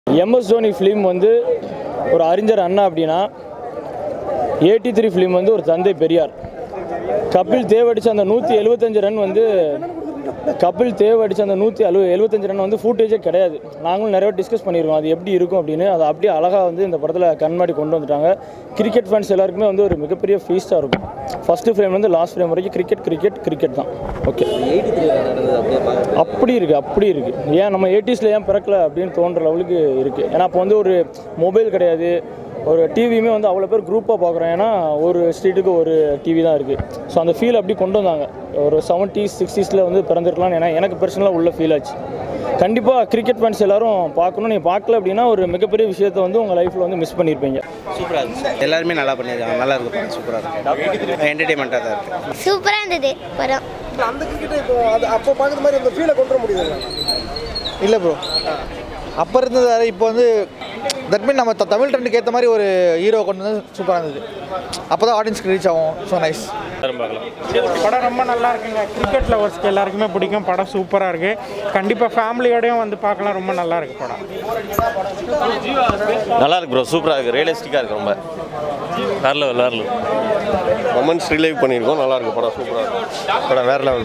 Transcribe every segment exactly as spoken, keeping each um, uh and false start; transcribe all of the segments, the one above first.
MS Dhoni film வந்து ஒரு அறிஞர் அண்ணா அப்படின்னா எயிட்டி த்ரீ ஃபிலிம் வந்து ஒரு தந்தை பெரியார். கபில் தேவ் அடித்த அந்த நூற்றி எழுபத்தஞ்சு ரன் வந்து கபில் தேவ் அடித்த அந்த நூற்றி அழு எழுபத்தஞ்சு ரன் வந்து ஃபூட்டேஜே கிடையாது. நாங்களும் நிறைய டிஸ்கஸ் பண்ணியிருக்கோம் அது எப்படி இருக்கும் அப்படின்னு. அது அப்படியே அழகாக வந்து இந்த படத்தில் கண்மாடி கொண்டு வந்துட்டாங்க. கிரிக்கெட் ஃபேன்ஸ் எல்லாருக்குமே வந்து ஒரு மிகப்பெரிய ஃபீஸ்ட்டாக இருக்கும். ஃபஸ்ட்டு ஃப்ரேம் வந்து லாஸ்ட் ஃப்ரேம் வரைக்கும் கிரிக்கெட் கிரிக்கெட் கிரிக்கெட் தான். ஓகே, அப்படி இருக்குது அப்படி இருக்குது ஏன் நம்ம எயிட்டிஸில் ஏன் பிறக்கல அப்படின்னு தோன்ற லெவலுக்கு இருக்குது. ஏன்னா அப்போ வந்து ஒரு மொபைல் கிடையாது, ஒரு டிவியுமே வந்து அவ்வளோ பேர் குரூப்பாக பார்க்குறோம். ஏன்னா ஒரு ஸ்ட்ரீட்டுக்கு ஒரு டிவி தான் இருக்குது. ஸோ அந்த ஃபீல் அப்படி கொண்டு வந்தாங்க. ஒரு செவன்ட்டீஸ் சிக்ஸ்டீஸில் வந்து பிறந்திருக்கலாம். ஏன்னா எனக்கு பர்சனலாக உள்ள ஃபீல் ஆச்சு. கண்டிப்பாக கிரிக்கெட் ஃபேன்ஸ் எல்லோரும் பார்க்கணும். நீங்கள் பார்க்கல அப்படின்னா ஒரு மிகப்பெரிய விஷயத்தை வந்து உங்கள் லைஃப்பில் வந்து மிஸ் பண்ணியிருப்பீங்க. சூப்பராக இருந்துச்சு, எல்லாருமே நல்லா பண்ணியிருக்காங்க, நல்லா இருக்குது, சூப்பராக இருக்குது, என்டர்டெயின்மெண்ட்டாக தான் இருக்குது, சூப்பராக இருந்தது படம். அந்த கிரிக்கெட்டை இப்போ அது அப்போ பார்க்குற மாதிரி அந்த ஃபீலை கொண்டு வர முடியுது இல்லை ப்ரோ. அப்போ இருந்தது இப்போ வந்து தட் மீன் நம்ம தமிழ் ட்ரெண்டுக்கு ஏற்ற மாதிரி ஒரு ஹீரோ கொண்டு வந்து சூப்பராக இருந்தது. அப்போ தான் ஆடியன்ஸ்க்கு ரீச் ஆகும். So nice. படம் ரொம்ப நல்லா இருக்குங்க. கிரிக்கெட் லவர்ஸ்க்கு எல்லாருக்குமே பிடிக்கும். படம் சூப்பராக இருக்குது. கண்டிப்பாக ஃபேமிலியோடையும் வந்து பார்க்கலாம். ரொம்ப நல்லா இருக்குது படம். நல்லா இருக்கு ப்ரோ, சூப்பராக இருக்குது, ரியலிஸ்டிக்காக இருக்குது, ரொம்ப வேற லெவல் வேற லெவல் மொமெண்ட்ஸ் ரிலைவ் பண்ணியிருக்கோம். நல்லா இருக்கு படம், சூப்பராக இருக்கும் படம், வேற லெவல்.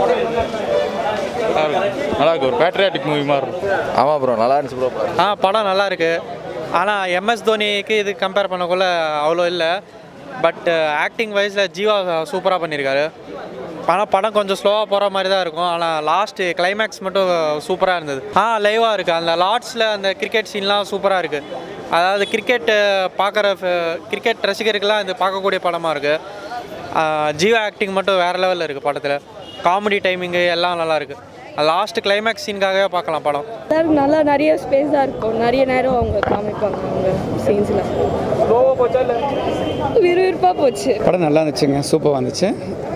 நல்லா இருக்கு, ஒரு பேட்ரியாட்டிக் மூவி மாதிரி இருக்கும். ஆமாம் ப்ரோ, நல்லா இருந்துச்சு ப்ரோ. ஆ படம் நல்லா இருக்குது. ஆனால் எம்எஸ் தோனிக்கு இது கம்பேர் பண்ணக்குள்ள அவ்வளோ இல்லை. பட் ஆக்டிங் வைஸில் ஜீவா சூப்பராக பண்ணியிருக்காரு. ஆனால் படம் கொஞ்சம் ஸ்லோவாக போகிற மாதிரி தான் இருக்கும். ஆனால் லாஸ்ட்டு கிளைமேக்ஸ் மட்டும் சூப்பராக இருந்தது. ஆ லைவாக இருக்குது. அந்த லார்ட்ஸில் அந்த கிரிக்கெட் சீன்லாம் சூப்பராக இருக்குது. அதாவது கிரிக்கெட்டு பார்க்குற கிரிக்கெட் ரசிகருக்கெல்லாம் இது பார்க்கக்கூடிய படமாக இருக்குது. ஜீவா ஆக்டிங் மட்டும் வேறு லெவலில் இருக்குது படத்தில். காமெடி டைமிங்கு எல்லாம் நல்லாயிருக்கு. லாஸ்ட் கிளைமேக்ஸ் சீனுக்காகவே பார்க்கலாம் படம். எல்லாருக்கும் நல்லா நிறைய ஸ்பேஸ் தான் இருக்கும். நிறைய நேரம் அவங்க காமிப்பாங்க அவங்க சீன்ஸில். விறுவிறுப்பாக போச்சு. படம் நல்லா இருந்துச்சுங்க, சூப்பராக வந்துச்சு.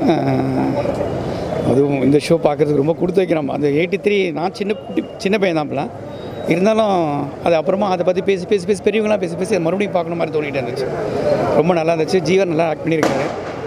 அதுவும் இந்த ஷோ பார்க்குறதுக்கு ரொம்ப கொடுத்து வைக்கிறோம். அந்த எயிட்டி த்ரீ நான் சின்ன சின்ன பையன் தான்ப்பலாம் இருந்தாலும் அது அப்புறமா அதை பற்றி பேசி பேசி பேசி பெரியவங்களாம் பேசி பேசி மறுபடியும் பார்க்கணும் மாதிரி தோணிகிட்டே இருந்துச்சு. ரொம்ப நல்லா இருந்துச்சு. ஜீவன் நல்லா ஆக்ட் பண்ணியிருக்காரு.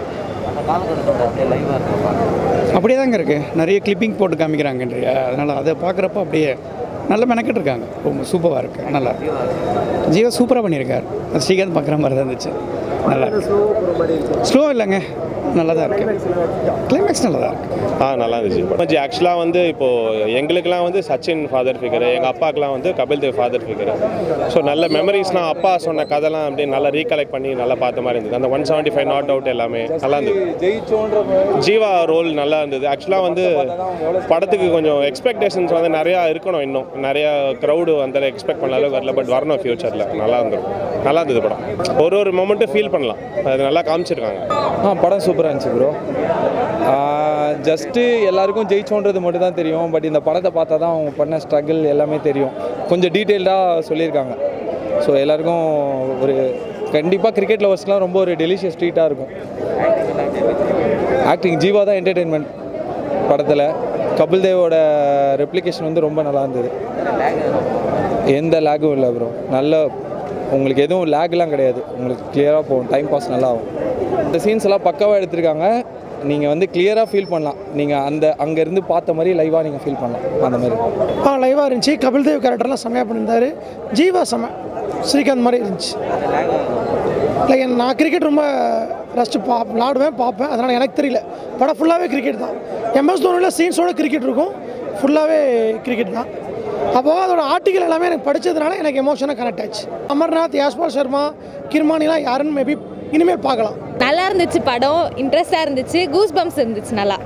அப்படியே தாங்க இருக்குது. நிறைய கிளிப்பிங் போட்டு காமிக்கிறாங்கன்றியா, அதனால் அதை பார்க்குறப்ப அப்படியே நல்ல மெனக்கிட்டு இருக்காங்க. ரொம்ப சூப்பராக இருக்குது, நல்லா ஜீவா சூப்பராக பண்ணியிருக்காரு. ஸ்ரீகாந்த் பார்க்குற மாதிரி தான் இருந்துச்சு. நல்லா ஸ்லோ இல்லைங்க, நல்லா தான் இருக்குது. கிளைமேக்ஸ் நல்லா தான் இருக்குது. ஆ நல்லா இருந்துச்சு. ஆக்சுவலாக வந்து இப்போது எங்களுக்கெல்லாம் வந்து சச்சின் ஃபாதர் ஃபிகரு, எங்கள் அப்பாக்கெலாம் வந்து Kapil Dev father figure. So நல்ல மெமரிஸ்லாம் அப்பா சொன்ன கதைலாம் அப்படியே நல்லா ரீகலெக்ட் பண்ணி நல்லா பார்த்த மாதிரி இருந்தது. அந்த one seventy five not out எல்லாமே நல்லா இருந்தது. ஜீவா ரோல் நல்லா இருந்தது. ஆக்சுவலாக வந்து படத்துக்கு கொஞ்சம் எக்ஸ்பெக்டேஷன்ஸ் வந்து நிறையா இருக்கணும். இன்னும் நிறையா க்ரௌடு அந்த எக்ஸ்பெக்ட் பண்ண அளவுக்கு வரல. பட் வரணும் ஃபியூச்சரில். நல்லா இருந்தது, நல்லா இருந்தது படம். ஒரு ஒரு மொமெண்ட்டும் ஃபீல் பண்ணலாம். அது நல்லா காமிச்சிருக்காங்க. ஆ படம் சூப்பராக இருந்துச்சு ப்ரோ. ஜஸ்ட்டு எல்லாருக்கும் ஜெயிச்சோன்றது மட்டும் தான் தெரியும். பட் இந்த படத்தை பார்த்தா தான் அவங்க பண்ண ஸ்ட்ரகிள் எல்லாமே தெரியும். கொஞ்சம் டீட்டெயில்டாக சொல்லியிருக்காங்க. ஸோ எல்லாருக்கும் ஒரு கண்டிப்பாக கிரிக்கெட் லவர்ஸ்லாம் ரொம்ப ஒரு டெலிஷியஸ் ட்ரீட்டாக இருக்கும். ஆக்டிங் ஜீவா தான் என்டர்டெயின்மெண்ட் படத்தில். கபில் தேவோட ரெப்ளிகேஷன் வந்து ரொம்ப நல்லா இருந்தது. எந்த லேகும் இல்லை ப்ரோ. நல்ல உங்களுக்கு எதுவும் லேக்லாம் கிடையாது. உங்களுக்கு கிளியராக போகும், டைம் பாஸ் நல்லா ஆகும். இந்த சீன்ஸ் எல்லாம் பக்காவாக எடுத்திருக்காங்க. நீங்கள் வந்து கிளியராக ஃபீல் பண்ணலாம். நீங்கள் அந்த அங்கேருந்து பார்த்த மாதிரி லைவாக நீங்கள் ஃபீல் பண்ணலாம். அந்த மாதிரி ஆ லைவாக இருந்துச்சு. கபில் தேவ் கேரக்டர்லாம் செம்மையாக பண்ணியிருந்தார். ஜீவா செம்ம ஸ்ரீகாந்த் மாதிரி இருந்துச்சு. லைக் நான் கிரிக்கெட் ரொம்ப ரசித்து பா விளாடுவேன் பார்ப்பேன். அதனால் எனக்கு தெரியல. படம் ஃபுல்லாகவே கிரிக்கெட் தான். எம்எஸ் தோனியில் சீன்ஸோட கிரிக்கெட் இருக்கும். ஃபுல்லாகவே கிரிக்கெட் தான். அப்போ அதோட ஆர்டிக்கல் எல்லாமே எனக்கு படித்ததுனால எனக்கு எமோஷனாக கனெக்ட் ஆச்சு. அமர்நாத், யாஷ்பால் சர்மா, கிர்மானிலாம் யாருன்னு மேபி இனிமேல் பார்க்கலாம். நல்லா இருந்துச்சு படம். இன்ட்ரெஸ்டாக இருந்துச்சு. கூஸ் பம்ப்ஸ் இருந்துச்சு நல்லா.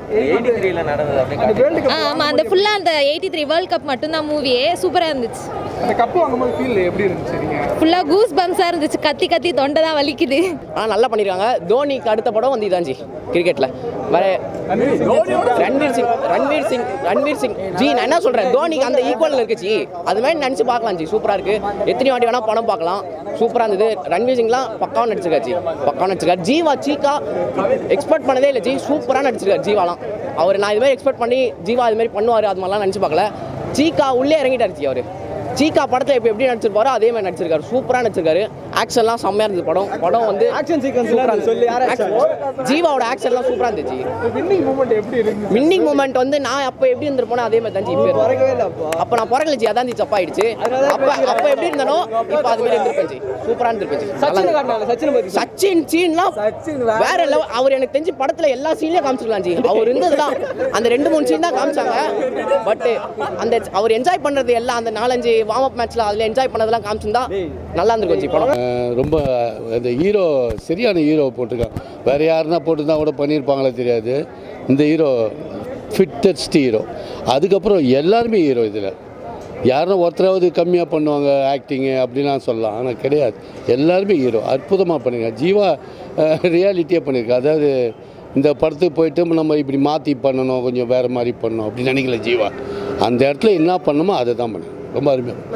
ஆ ஆமாம், அந்த ஃபுல்லாக அந்த எயிட்டி த்ரீ வேர்ல்ட் கப் மட்டும்தான் மூவியே. சூப்பராக இருந்துச்சு. அந்த கப்பு வாங்கும்போது ஃபீல் எப்படி இருந்துச்சு? ஃபுல்லாக கூஸ் பம்ப்ஸாக இருந்துச்சு. கத்தி கத்தி தொண்டை தான் வலிக்குது. ஆ நல்லா பண்ணியிருக்காங்க. தோனிக்கு அடுத்த படம் வந்து இதாஞ்சி கிரிக்கெட்டில் வேற ரன்வீர் சிங் ரன்வீர் சிங் ரன்வீர் சிங் ஜி நான் என்ன சொல்கிறேன், தோனிக்கு அந்த ஈக்குவலில் இருக்குச்சு. அது மாதிரி நினச்சி பார்க்கலாம் ஜி. சூப்பராக இருக்குது. எத்தனை வாட்டி வேணால் படம் பார்க்கலாம். சூப்பராக இருந்தது. ரன்வீர் சிங்லாம் பக்காவாக நடிச்சிருக்காச்சு. பக்காவாக நடிச்சிருக்காரு. ஜீவா சீக்கா எக்ஸ்பெக்ட் பண்ணதே இல்லை ஜி. சூப்பராக நடிச்சிருக்காரு ஜீவாலாம். அவர் நான் இதுமாதிரி எக்ஸ்பெக்ட் பண்ணி ஜீவா இது மாதிரி பண்ணுவார் அது மாதிரிலாம் நினச்சி பார்க்கல. சீக்கா உள்ளே இறங்கிட்டாருச்சு அவர். சீக்கா படத்தில் இப்போ எப்படி நடிச்சிருப்பாரோ அதே மாதிரி நடிச்சிருக்காரு. சூப்பராக நடிச்சிருக்காரு. ஆக்ஷன்லாம் செம்மையாக இருந்தது படம். படம் வந்து ஆக்ஷன் சீக்வன்ஸ் சொல்லி ஜீவாவோட ஆக்ஷன்லாம் சூப்பராக இருந்துச்சு. வின்னிங் மூமெண்ட் எப்படி இருந்துச்சு? வின்னிங் மூமெண்ட் வந்து நான் அப்போ எப்படி இருந்திருப்போனோ அதே மாதிரி தான் ஜி. அப்போ நான் பிறக்கல ஜி, அதான் ஜி தப்பாயிடுச்சு. அப்போ அப்போ எப்படி இருந்தனோ இப்போ அது மாதிரி இருந்திருப்பேன் ஜி. சூப்பராக இருந்திருப்பேன் ஜி. சச்சின் சீன்லாம் வேற லெவல். அவர் எனக்கு தெரிஞ்சு படத்தில் எல்லா சீன்லையும் காமிச்சிருக்கலாம் ஜி. அவர் இருந்ததுதான் அந்த ரெண்டு மூணு சீன் தான் காமிச்சாங்க. பட் அந்த அவர் என்ஜாய் பண்ணுறது எல்லாம் அந்த நாலஞ்சு வார்ம் அப் மேட்ச்சில் அதில் என்ஜாய் பண்ணதெல்லாம் காமிச்சிருந்தா நல்லா இருந்திருக்கும் ஜி படம். ரொம்ப அந்த ஹீரோ சரியான ஹீரோ போட்டிருக்காங்க. வேறு யாருன்னா போட்டுருந்தா கூட பண்ணியிருப்பாங்களே தெரியாது. இந்த ஹீரோ ஃபிட்டஸ்ட் ஹீரோ. அதுக்கப்புறம் எல்லாருமே ஹீரோ. இதில் யாருன்னா ஒருத்தராவது கம்மியாக பண்ணுவாங்க ஆக்டிங்கு அப்படிலாம் சொல்லலாம். ஆனால் கிடையாது, எல்லாருமே ஹீரோ. அற்புதமாக பண்ணியிருக்காங்க. ஜீவா ரியாலிட்டியாக பண்ணியிருக்காங்க. அதாவது இந்த படத்துக்கு போயிட்டு நம்ம இப்படி மாற்றி பண்ணணும், கொஞ்சம் வேறு மாதிரி பண்ணணும் அப்படின்னு நினைக்கல ஜீவா. அந்த இடத்துல என்ன பண்ணணுமோ அதை தான் பண்ணணும். ரொம்ப அருமையாக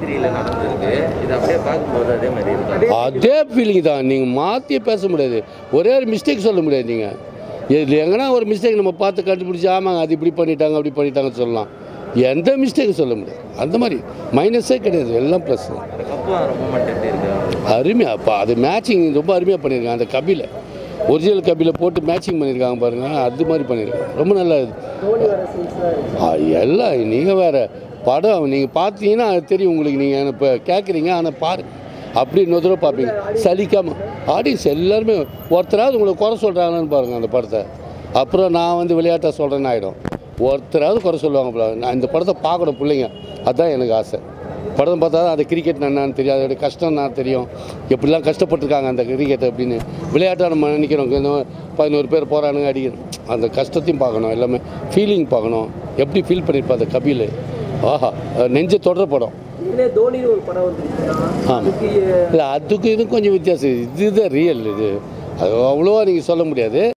அதே ஃபீலிங் தான். நீங்கள் மாற்றியே பேச முடியாது. ஒரே ஒரு மிஸ்டேக் சொல்ல முடியாது. நீங்கள் இதில் எங்கன்னா ஒரு மிஸ்டேக் நம்ம பார்த்து கண்டுபிடிச்சி ஆமாங்க அது இப்படி பண்ணிட்டாங்க அப்படி பண்ணிட்டாங்கன்னு சொல்லலாம். எந்த மிஸ்டேக்கும் சொல்ல முடியாது. அந்த மாதிரி மைனஸே கிடையாது, எல்லாம் ப்ளஸ் தான். அருமையாக அப்போ அது மேட்சிங் ரொம்ப அருமையாக பண்ணியிருக்காங்க. அந்த கபிலை ஒரிஜினல் கபிலை போட்டு மேட்சிங் பண்ணியிருக்காங்க பாருங்கள். அது மாதிரி பண்ணியிருக்காங்க. ரொம்ப நல்லா இது எல்லாம். நீங்கள் வேறு படம் நீங்கள் பார்த்தீங்கன்னா அது தெரியும் உங்களுக்கு. நீங்கள் இப்போ கேட்குறீங்க ஆனால் பாரு அப்படி இன்னொரு தடவை பார்ப்பீங்க சலிக்காமல். ஆடியன்ஸ் எல்லாருமே ஒருத்தராவது உங்களை குறை சொல்கிறாங்கன்னு பாருங்கள் அந்த படத்தை. அப்புறம் நான் வந்து விளையாட்டாக சொல்கிறேன்னு ஆகிடும். ஒருத்தராவது குறை சொல்லுவாங்க போல. நான் இந்த படத்தை பார்க்கணும் பிள்ளைங்க, அதுதான் எனக்கு ஆசை. படம் பார்த்தா தான் அது கிரிக்கெட் என்னன்னு தெரியும், அதோடைய கஷ்டம் நான் தெரியும், எப்படிலாம் கஷ்டப்பட்டுருக்காங்க அந்த கிரிக்கெட் அப்படின்னு. விளையாட்டாக நம்ம நினைக்கிறோம் பதினோரு பேர் போகிறானுங்க அடிக்கணும். அந்த கஷ்டத்தையும் பார்க்கணும், எல்லாமே ஃபீலிங் பார்க்கணும். எப்படி ஃபீல் பண்ணியிருப்பா அந்த கபில். ஆஹா, நெஞ்சை தொடர படம். ஆமாம், இல்லை அதுக்கு இதுவும் கொஞ்சம் வித்தியாசம். இதுதான் ரியல். இது அது அவ்வளோவா நீங்கள் சொல்ல முடியாது.